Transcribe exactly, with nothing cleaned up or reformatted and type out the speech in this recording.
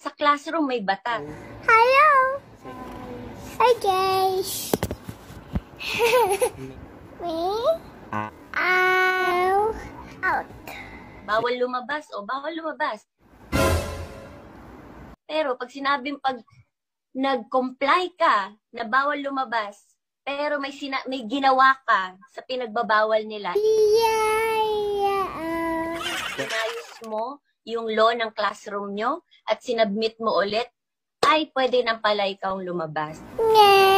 Sa classroom may batas. Hello! Hi guys! Me? Ow! Out. Bawal lumabas o bawal lumabas. Pero pag sinabing pag nag-comply ka na bawal lumabas, pero may, sina may ginawa ka sa pinagbabawal nila, Yeah, yeah. inayos mo yung law ng classroom nyo at sinubmit mo ulit, ay pwede na pala ikaw lumabas. Yeah.